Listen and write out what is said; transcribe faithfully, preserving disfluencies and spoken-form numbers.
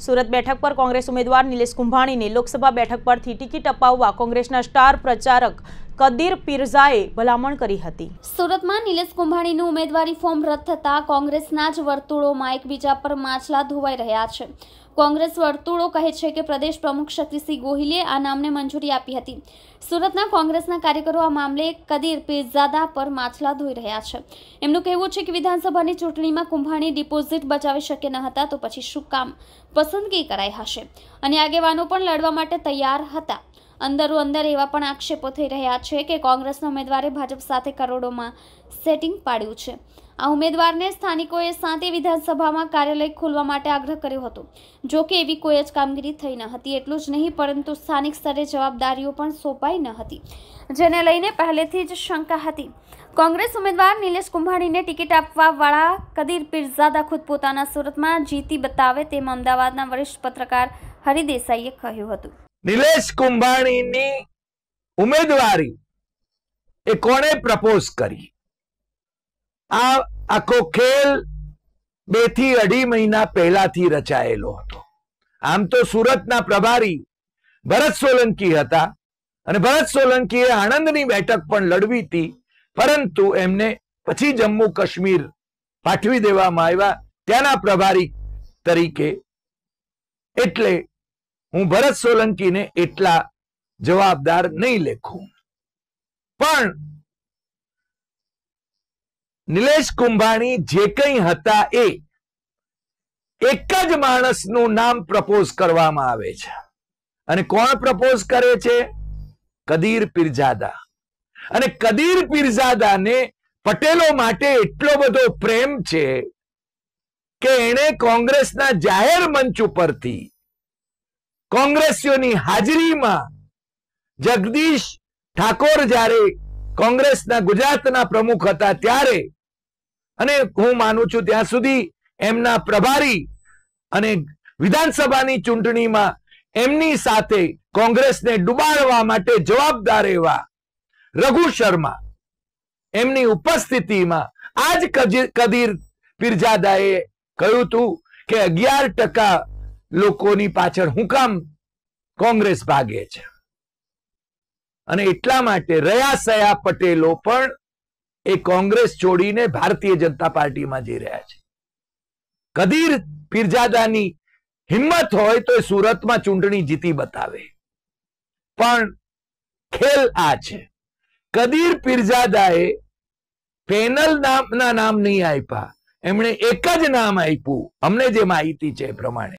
સુરત બેઠક પર કોંગ્રેસ ઉમેદવાર નિલેશ કુંભાણીને લોકસભા બેઠક પરથી ટિકિટ અપાવવા કોંગ્રેસના સ્ટાર પ્રચારક કદીર પીરઝાએ ભલામણ કરી હતી। સુરતમાં નિલેશ કુંભાણીનું ઉમેદવારી ફોર્મ રદ થતાં કોંગ્રેસના જ વર્તુળોમાં એકબીજા પર માછલા ધોવાઈ રહ્યા છે। કોંગ્રેસ વર્તુળો કહે છે કે પ્રદેશ પ્રમુખ શક્તિસિંહ ગોહિલે આ નામને મંજૂરી આપી હતી। સુરતના કોંગ્રેસના કાર્યકરો આ મામલે કદીર પીરઝાદા પર માછલા ધોઈ રહ્યા છે। એમનું કહેવું છે કે વિધાનસભાની ચૂંટણીમાં કુંભાણી ડિપોઝિટ બચાવી શકે ન હતા તો પછી શું કામ પસંદગી કરાઈ હશે અને આગેવાનો પણ લડવા માટે તૈયાર હતા। અંદરો અંદર એવા પણ આક્ષેપો થઈ રહ્યા છે કે કોંગ્રેસના ઉમેદવારે ભાજપ સાથે કરોડોમાં સેટિંગ પાડ્યું છે। આ ઉમેદવારને સ્થાનિકોએ સાતે વિધાનસભામાં કાર્યાલય ખોલવા માટે આગ્રહ કર્યો હતો। જો કે એવી કોઈ જ કામગીરી થઈ ન હતી। એટલું જ નહીં પરંતુ સ્થાનિક સ્તરે જવાબદારીઓ પણ સોંપાઈ ન હતી, જેને લઈને પહેલેથી જ શંકા હતી। કોંગ્રેસ ઉમેદવાર નિલેશ કુંભાણીને ટિકિટ આપવા વાળા કદીર પીરઝાદા ખુદ પોતાના સુરતમાં જીતી બતાવે તેમ અમદાવાદના વરિષ્ઠ પત્રકાર હરિ દેસાઈએ કહ્યું હતું। નિલેશ કુંભાણીની ઉમેદવારી એ કોણે પ્રપોઝ કરી? આ આખો ખેલ બે થી અઢી મહિના પહેલાથી રચાયેલો હતો। આમ તો સુરતના પ્રભારી ભરત સોલંકી હતા અને ભરત સોલંકીએ આણંદની બેઠક પણ લડવી હતી, પરંતુ એમને પછી જમ્મુ કાશ્મીર પાઠવી દેવામાં આવ્યા ત્યાંના પ્રભારી તરીકે। એટલે હું ભરત સોલંકીને એટલા જવાબદાર નહીં લેખું, પણ નિલેશ કુંભાણી જે કંઈ હતા એ એક જ માણસનું નામ પ્રપોઝ કરવામાં આવે છે અને કોણ પ્રપોઝ કરે છે? કદીર પીરઝાદા। અને કદીર પીરઝાદાને પટેલો માટે એટલો બધો પ્રેમ છે કે એણે કોંગ્રેસના જાહેર મંચ ઉપરથી કોંગ્રેસીઓની હાજરીમાં જગદીશ ઠાકોર જ્યારે કોંગ્રેસના ગુજરાતના પ્રમુખ હતા ત્યારે, અને હું માનું છું ત્યાં સુધી એમના પ્રભારી અને વિધાનસભાની ચૂંટણીમાં એમની સાથે કોંગ્રેસને ડુબાડવા માટે જવાબદાર એવા રઘુ શર્મા એમની ઉપસ્થિતિમાં આજ કદીર પીરઝાદાએ કહ્યું હતું કે અગિયાર ટકા લોકોની પાછળ હું કામ કોંગ્રેસ ભાગે છે, અને એટલા માટે રહ્યા સયા પટેલો પણ એ કોંગ્રેસ છોડીને ભારતીય જનતા પાર્ટીમાં જઈ રહ્યા છે। કદીર પીરઝાદાની હિંમત હોય તો એ સુરતમાં ચૂંટણી જીતી બતાવે, પણ ખેલ આ છે। કદીર પીરઝાદાએ પેનલ નામના નામ નહીં આપ્યા, એમણે એક જ નામ આપ્યું, અમને જે માહિતી છે એ પ્રમાણે